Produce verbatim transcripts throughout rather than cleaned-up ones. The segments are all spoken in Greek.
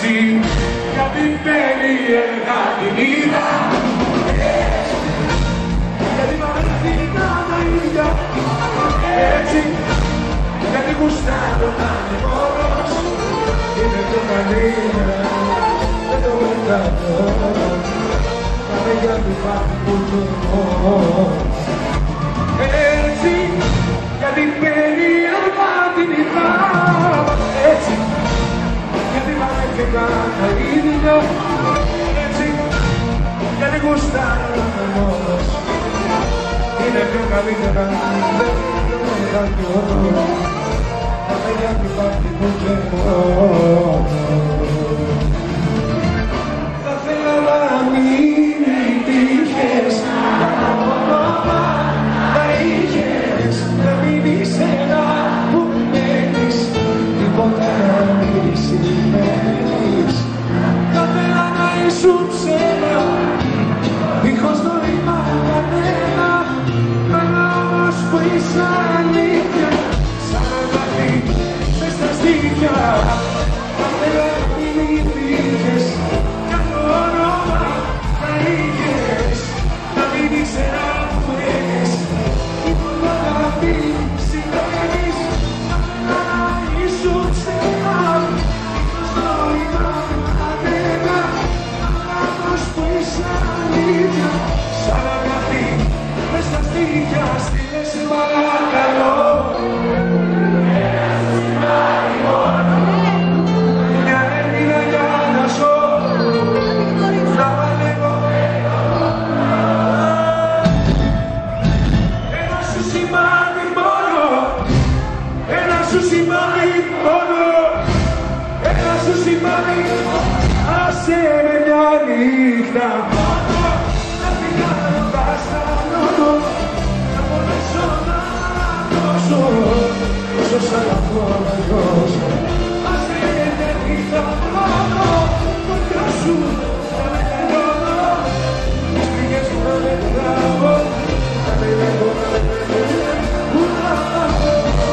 έτσι, γιατί περίεργα την είδα. Έτσι, γιατί μ' αρέσει να τα ίδια. Έτσι, γιατί γουστάρω να είμαι μόνος. Είναι πιο καλύτερα, δεν το μετρώ. Μα δεν γιατί πάθει που το έχω. Έτσι, γιατί περίεργα την είδα. Έτσι, γιατί μ' αρέθηκα τα ίδια. Έτσι, γιατί γουστάρω να είμαι μόνος. Είναι πιο καλύτερα, δεν το μετρώ. Μα δεν γιατί πάθει που το έχω. Θα θέλω να μην υπήρχες. Δίχως νόημα κανένα, αλλά όμως που είσαι αλήθεια. Σαν αγάπη μες στα στήθια, θα θέλω να μην υπήρχες. Κι άλλο όνομα θα είχες, να μην ήξερα που έχεις. Τίποτα αγάπη σημαίνεις, αλλά να ήσουν ξένα. Δίχως νόημα κανένα, αλλά όμως που είσαι αλήθεια. Σαν αγάπη μες στα στήθια, στείλε σε παρακαλώ. Ένα σου σημάδι μόνο, μια Έλληνα για να ζω. Να παλεύω ένα σου σημάδι μόνο, ένα σου σημάδι μόνο, ένα σου σημάδι. Άσε με μια νύχτα μόνο, να φυγάνω βαστανώνω, να μπορέσω να δώσω όσο σ' αγαπώ να δώσω. Άσε με μια νύχτα μόνο, κοντά σου να με τελειώνω. Τις πληγές μου να με τραβώ, να με λέγω, να με λέγω, που να πάω.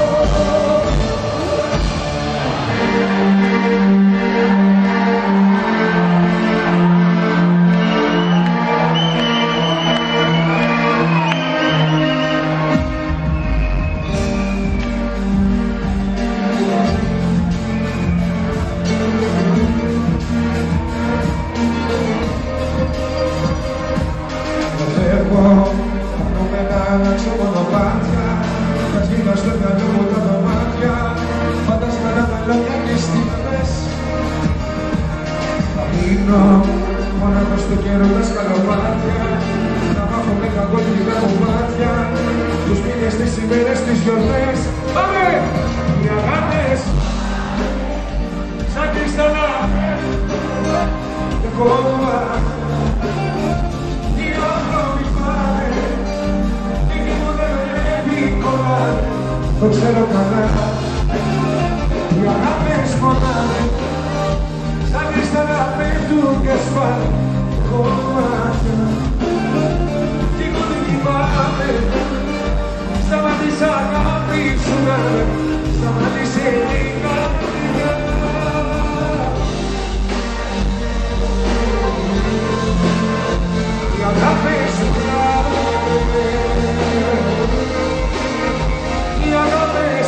Μόναχος στο καιρό τα σκαλοπάτια, να μάθω με κακότυπα κομμάτια, τους μήνες, τις ημέρες, τις γιορτές. Πάμε! Οι αγάπες σαν κρυσταλλά και κόμμα. Οι άνθρωποι πάνε, τίποτε δεν εύκολα, το ξέρω καλά. Οι αγάπες πονάνε, σαν κρυσταλλά πέφτουν και σφάλουν κομμάτια. Τίποτε κοιμάμαι, σταματήσα αγάπη σου να με, σταμάτησε η καρδιά. Οι αγάπες σου κράβουνε, οι αγάπες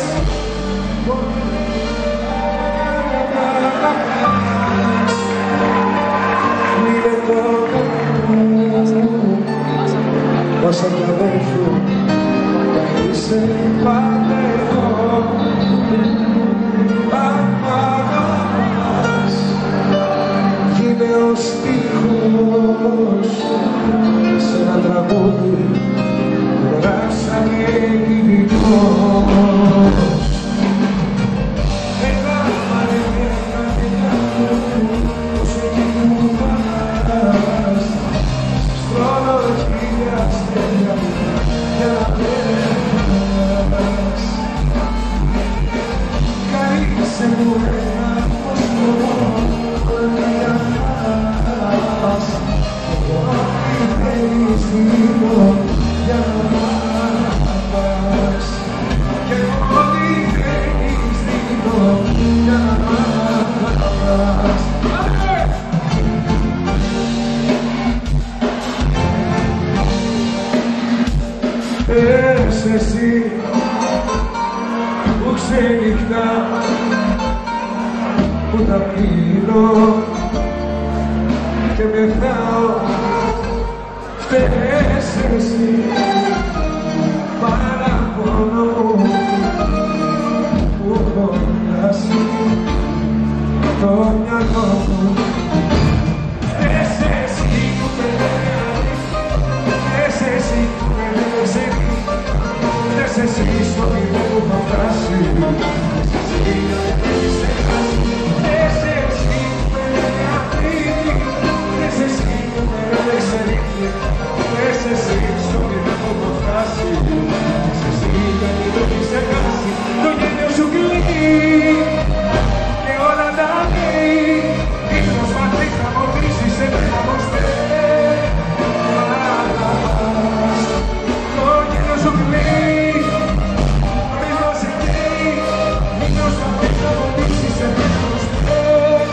όσα κι αδέρφου, είσαι πάντα εδώ. που τα πίνω και μεθάω, φταίς εσύ, παραπονώ που έχω χάσει το μυαλό μου. Φταίς εσύ που περνάει, φταίς εσύ που περνάει, φταίς εσύ στο μηδέ που θα φτάσει, φταίς εσύ που περνάει, φταίς εσύ που περνάει, φταίς εσύ στο μηδέ που θα φτάσει, φταίς εσύ γιατί το έχεις χάσει, το γένιο σου κλείνει και όλα τα λέει, ίσως μαζί θα μοντήσεις σε μένα πως πας, το γένιο σου κλείνει, μήπως σε καίει, ίσως μαζί θα μοντήσεις σε μένα πως πας,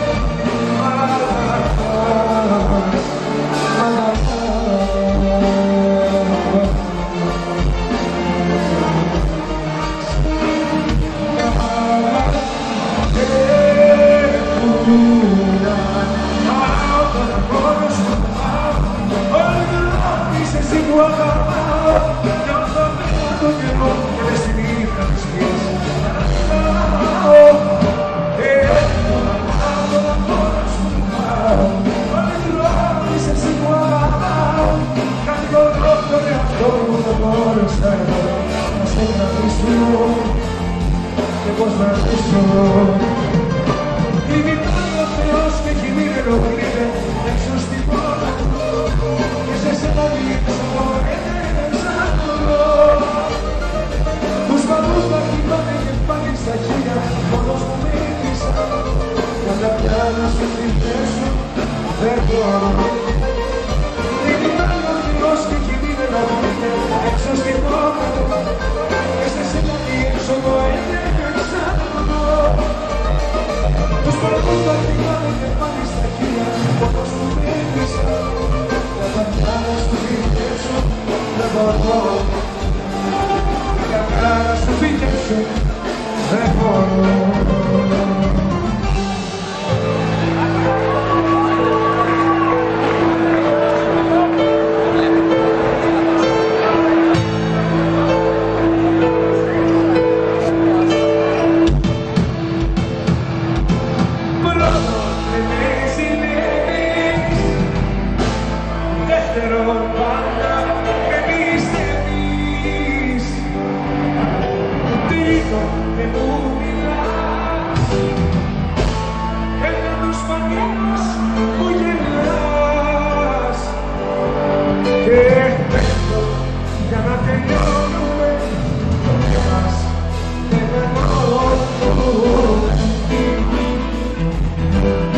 και πώς να ζήσω. Λυπηθεί ο Θεός και κινείται ολίδε έξω στην πόρτα και σε σένα δείξω έτρεξα το. Τους παππούς θα χτυπάνε και πάλι στα χίλια μόνος μου μίλησα για τα πιάνα σου θυμθέσω δεν μπορώ. Λυπηθεί ο Θεός και κινείται ολίδε έξω στην πόρτα και σε σένα δείξω έτρεξα το. Τους παππούς θα χτυπάνε και πάλι στα χίλια μόνος μου μίλησα για τα πιάνα σου θυμθέσω δεν μπορώ. Για να σου φύγεσαι δεν μπορώ. Thank you.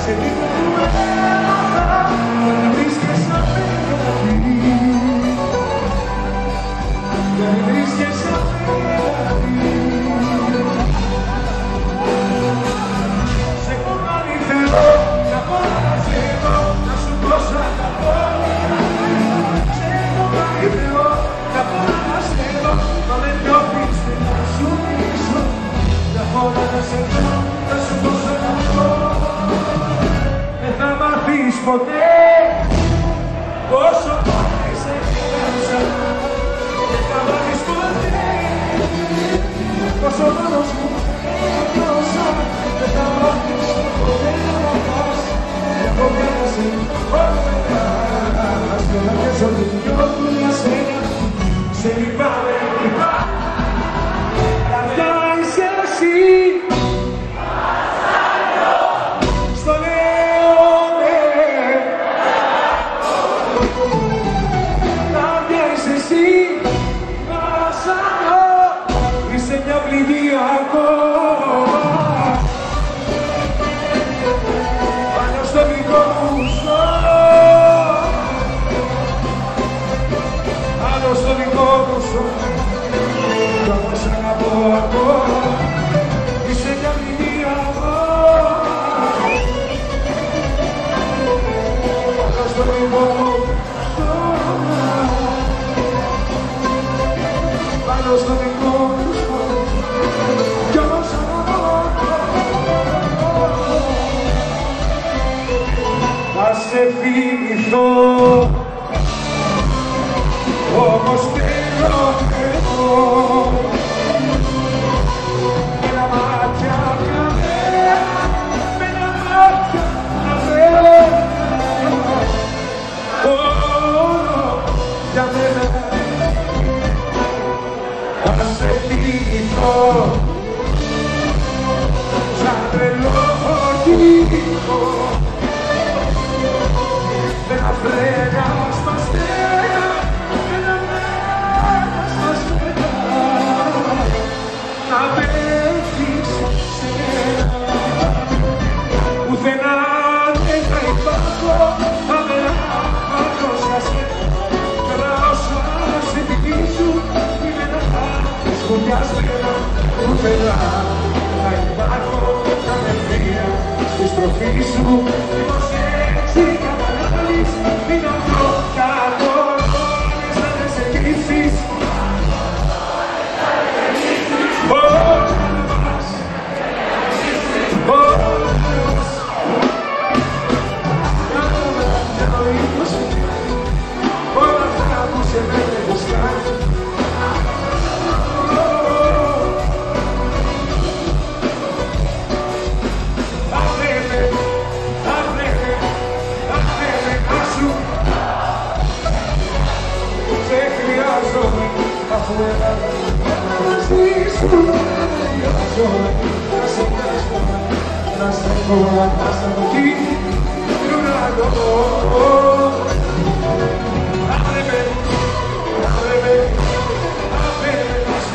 σε λίγο που έμαθα δεν βρίσκεσαι απέναντι. Δεν βρίσκεσαι απέναντι. Σε έχω πάλι θέλω να πάω να ζήσω, να σου δώσω αγαπώ. Σε έχω πάλι θέλω να πάω να ζήσω, μα δεν νιώθεις να σου πείσω. Για όλα να σε δω, να σου δώσω αγαπώ. Δεν θα μάθεις ποτέ πόσο πάλι σε χαίρεσα. Δεν θα μάθεις ποτέ πόσο μόνος μου έδωσα. Δεν θα μάθεις ποτέ να αγαπάς. Εγώ πέρα σε όλες και όλα και ζωή νιώθουν για σένα. Σε λυπάμαι, λυπάμαι. Αυτά είσαι εσύ. Στο λέω ναι. Αυτά είσαι εσύ. Βασανώ. Είσαι μια πληγή ακόμα. Πάνω στο δικό μου ζω. Πάνω στο δικό μου ζω. Κι όμως αγαπώ ακόμα. Είσαι μια πληγή ακόμα. Πάνω στο δικό μου ζω. Πάνω στο δικό μου ζω. Κι όμως αγαπώ. Θα σε θυμηθώ. Όμως θέλω εγώ με ένα μάτια καμένα, με ένα μάτια καμένα, όλο για μένα. Θα σε θυμηθώ σαν τρελό οδηγό με ένα φρένα σπαστένα. Πουθενά δεν θα υπάρχω, αμερά πάντως για σένα. Περάω σαν σε δική σου, είμαι ένα χάρτη σκοτιασμένα. Πουθενά θα υπάρχω, θα με φύγω στη στροφή σου. Μήπως έτσι καταλάβεις, είναι αυτό κακό, όλες να με σε κρύψεις. Πώς να πας, πώς όλα αυτά που σε μένε μπροστά. Άπρεπε, άπρεπε, άπρεπε να σου. Σε χρειάζομαι αφού έλαβα μαζί σου. Χρειάζομαι να σε χρειάζομαι, να σε έχω να πας από εκεί του ουρανό. Άπρεπε, άπρεπε, άπρεπε να σου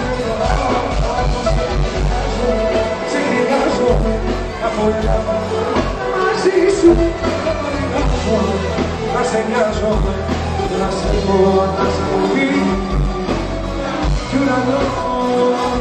σε χρειάζομαι αφού έλαβα μαζί σου. Χρειάζομαι να σε χρειάζομαι, να σε έχω να πας από εκεί του ουρανό.